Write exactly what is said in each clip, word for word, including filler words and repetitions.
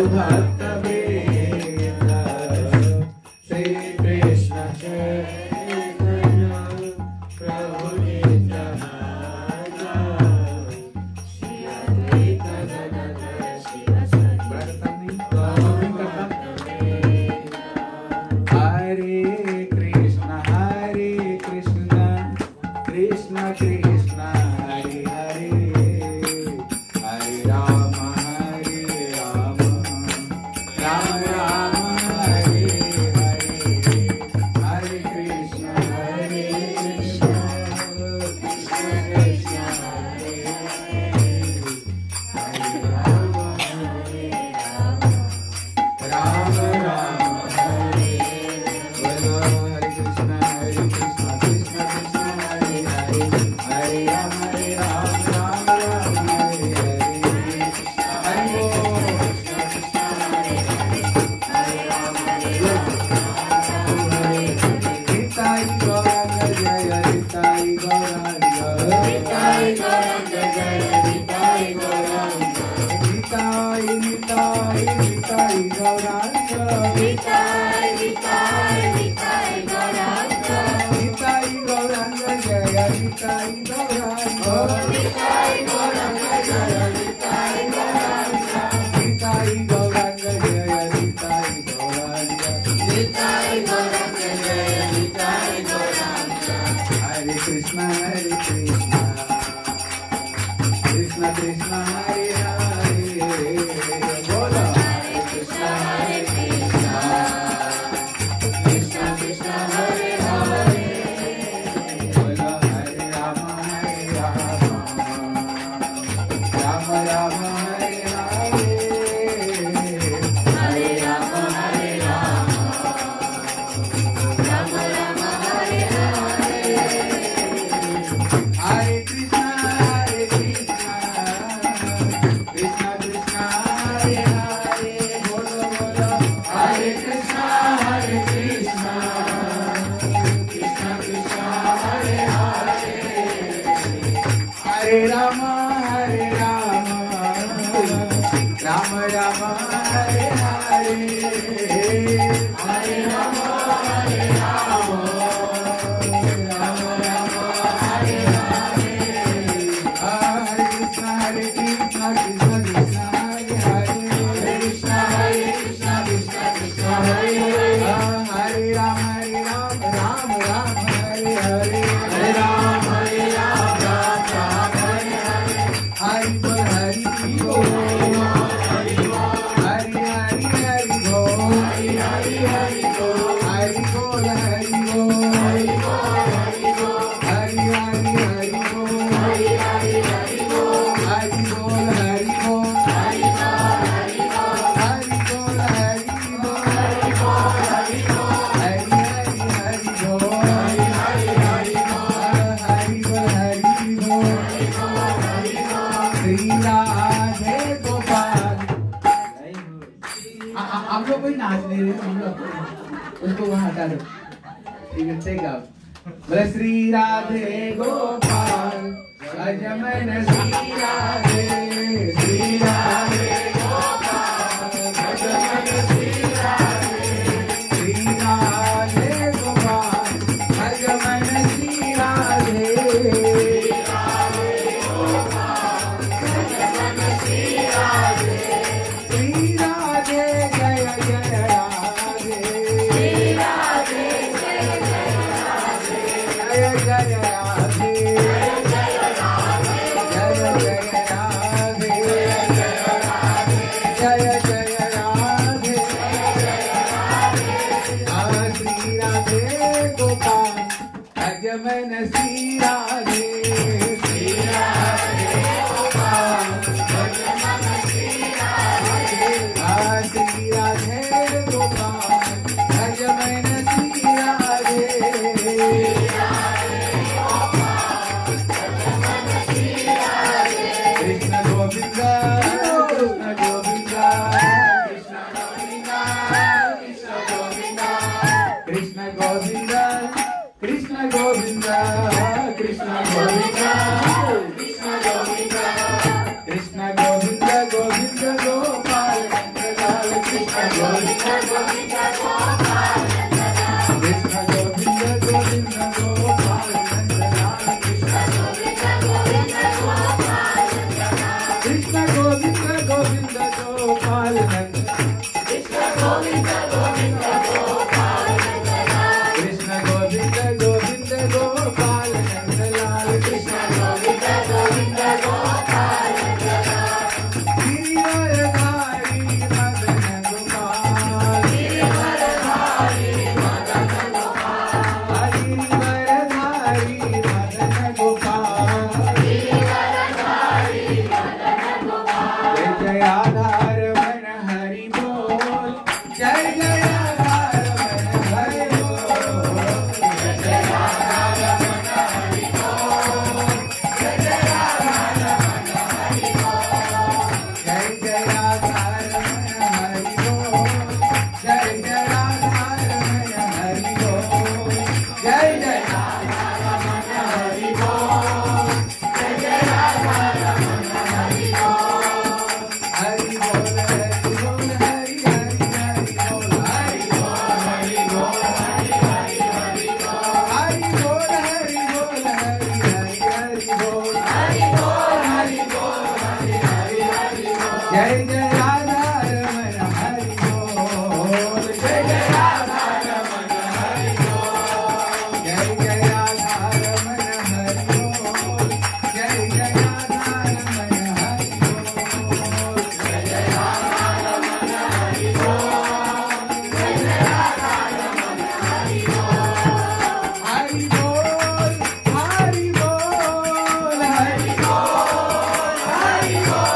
भक्त वेद श्री कृष्ण चैतन्य प्रभु नित्यानंद श्री अद्वैत गदाधर शिवासादि हरे कृष्ण हरे कृष्ण कृष्ण कृष्ण हरे हरे हरे राम हरे राम राम राम हरे हरे हरे कृष्ण हरे कृष्ण कृष्ण कृष्ण हरे हरे हरे राम हरे राम राम राम हरे बोलो हरे कृष्ण हरे कृष्ण कृष्ण कृष्ण हरे हरे हरे राम हरे राम राम राम हरे हरे हरे बोल निताई गौरंग जय निताई गौरंग निताई गौरंग जय निताई गौरंग निताई निताई निताई गौरंग निताई निताई निताई गौरंग निताई गौरंग जय निताई गौरंग निताई गौरंग जय निताई गौरंग निताई गौरंग जय निताई गौरंग निताई गौरंग जय निताई गौरंग हरे कृष्ण हरे कृष्ण कृष्ण कृष्ण हरे हरे बोलो हरे कृष्ण हरे कृष्ण कृष्ण कृष्ण हरे हरे बोलो हरे राम हरे राम राम राम हरे हरे हरे राम हरे राम राम राम हरे हरे हरे कृष्ण हरे कृष्ण कृष्ण कृष्ण हरे हरे बोलो बोलो हरे कृष्ण हरे कृष्ण कृष्ण कृष्ण हरे हरे हरे राम हरे राम राम राम हरे हरे हरे राम हरे राम राम राम हरे हरे हरे कृष्ण हरे कृष्ण कृष्ण कृष्ण हरे हरे हरे कृष्ण हरे कृष्ण कृष्ण कृष्ण हरे हरे हरे राम हरे राम राम राम हरे हरे हरे राम हरे राम राम राम हरे हरे हरि बोल हरि बोल हरि हरि हरि बोल हरि हरि हरि बोल हरि बोल हरि बोल हरि बोल हरि हरि हरि बोल हरि हरि हरि बोल हरि बोल हरि बोल हरि बोल हरि बोल हरि बोल हरि बोल हरि बोल हरि हरि हरि बोल हरि हरि हरि बोल हरि बोल हरि बोल श्री राधे गोपाल आप लोग कोई नाच नहीं रहे हम लोग उसको वहाँ हटा दो ठीक है टेक आउट बोले श्री राधे गोपाल अजमन श्री राधे श्री राधे गोपाल अजमन श्री राधे श्री राधे गोपाल अजमन श्री राधे श्री राधे जय जय राधे श्री राधे जय जय राधे जय जय राधे जय जय राधे जय जय राधे जय जय राधे श्री राधे गोपाल अजमन श्री राधे श्री राधे गोपाल अजमन श्री राधे श्री राधे गोपाल अजमन श्री राधे कृष्ण गोविंद कृष्ण गोविंद कृष्ण गोविंद कृष्ण गोविंद कृष्ण गोविंद कृष्ण गोपाल नंद कृष्ण गोविंद गोविंद गोपाल नंदलाल कृष्ण गोविंद गोविंद गोपाल नंदलाल कृष्ण गोविंद गोविंद गोपाल नंदलाल गिरिवरधारी मदन गोपाल गिरिवरधारी मदन गोपाल गिरिवरधारी मदन गोपाल गिरिवरधारी मदन गोपाल जय जय आधार मन हरि बोल जय जय आधार मन हरि बोल जय जय आधार मन हरि बोल जय जय आधार मन हरि बोल जय जय आधार मन हरि बोल जय जय आधार मन हरि बोल जय जय आधार मन हरि बोल जय जय आधार मन हरि बोल हरि बोल हरि बोल हरि हरि हरि बोल हरि बोल हरि बोल हरि हरि हरि बोल हरि बोल हरि बोल हरि हरि हरि बोल हरि बोल हरि बोल हरि हरि हरि बोल जय जय आधार मन हरि बोल जय जय आधार मन हरि बोल जय जय आधार मन हरि बोल जय जय आधार मन हरि बोल जय जय आधार मन हरि बोल जय जय आधार मन हरि बोल हरि बोल हरि बोल हरि बोल Hari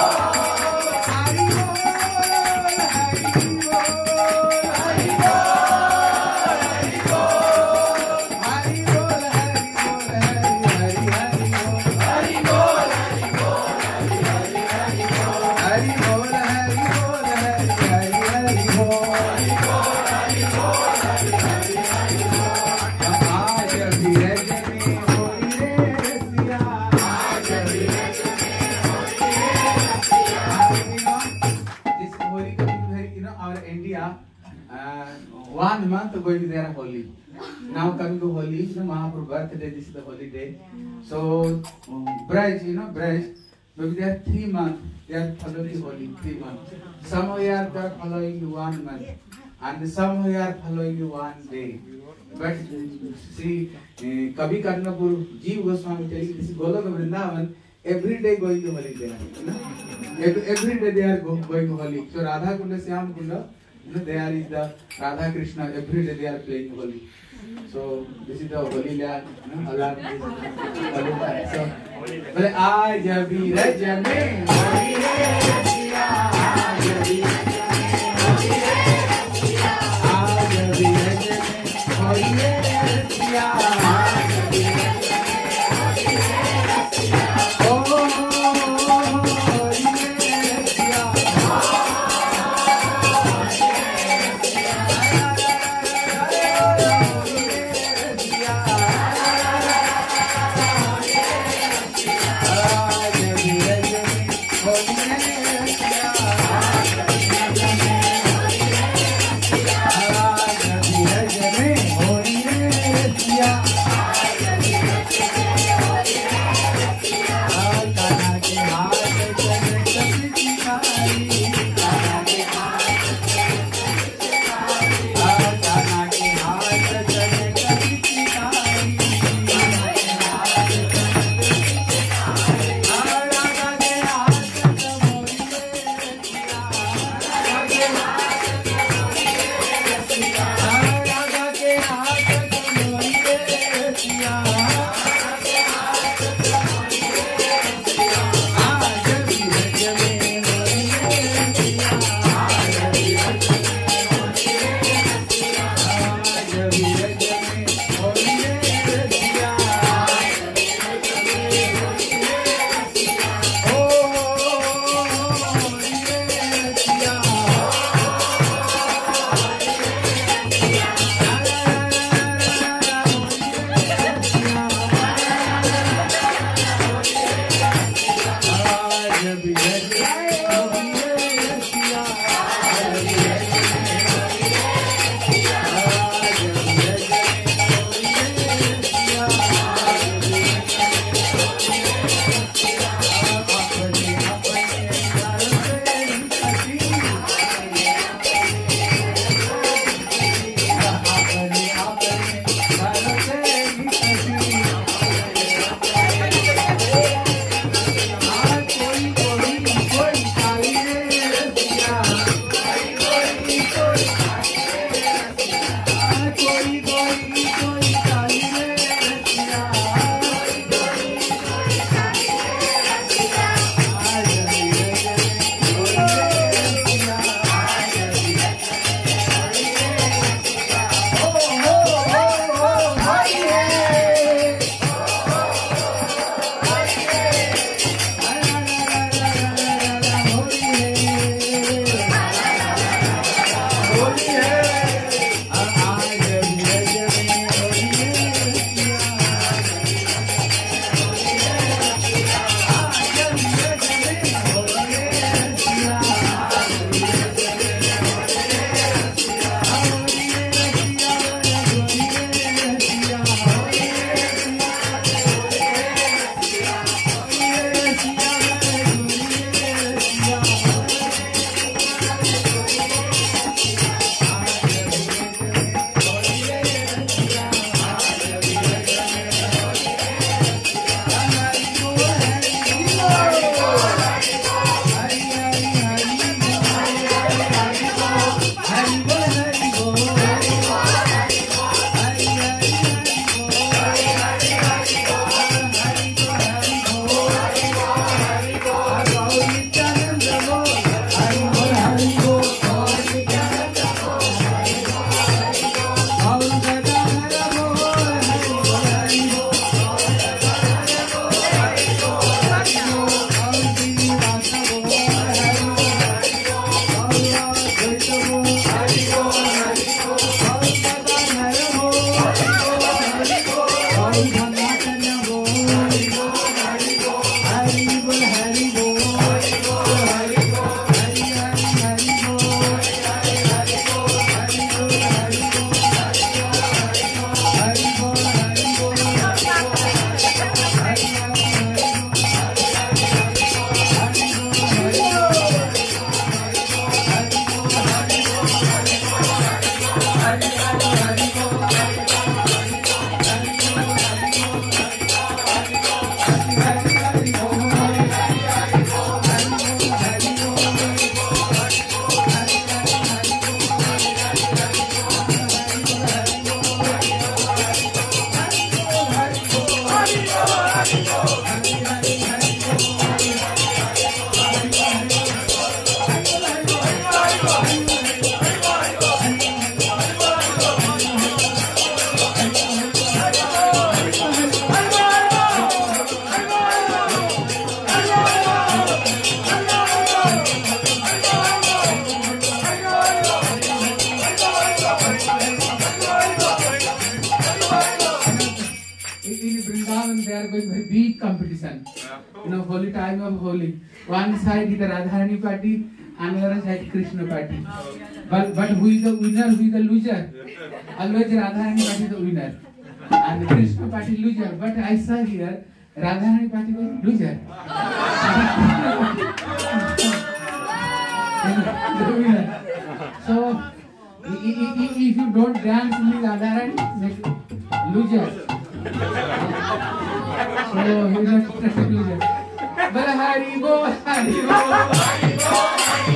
One month going there holy. Now coming to Holi, you know, Mahaprabhu birthday, this is the holiday. So, um, Braj, you know, Braj, maybe they are three months, they are following Holi, three months. Some here they are following one month, and some here are following one day. But see, uh, Kavi Karnapur, Jeev Goswami telling this is Goloka Vrindavan, every day going to Holi there. You know? every, every day they are go, going to Holi. So Radha Kunda, Syam Kunda, you know, there is the Radha Krishna, every day they are playing Holi. So this is the Holi land, you know, alarm is Holi land. So, but aaj abhi raj mein Holi hai rasiya, aaj abhi raj mein Holi hai rasiya, aaj abhi raj mein Holi hai rasiya, aaj abhi raj mein Holi hai rasiya, oh Holi hai rasiya. One side is the Radharani party, another side Krishna party. But but who is the winner? Who is the loser? Always Radharani party is the winner, and Krishna party loser. But I saw here Radharani party was loser. The winner. So if you don't dance with Radharani, loser. So he is a traffic loser. But Hari Bol, Hari Bol, Hari Bol, Hari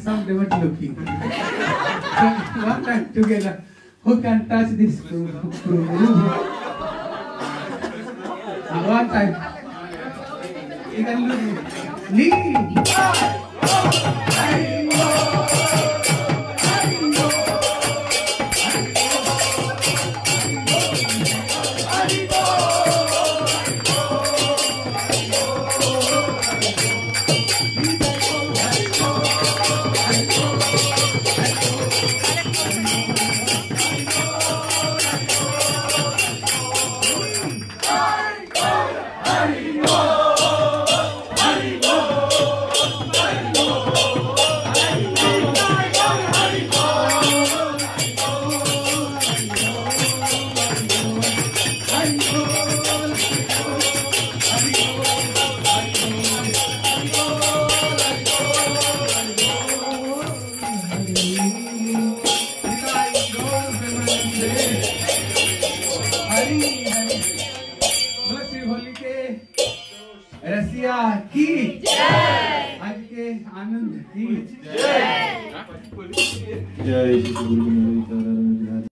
some they were looking. So one time together, who can touch this room? One time, you can look. Leave. रसिया की जय, आज के आनंद की जय। जय श्री गुरु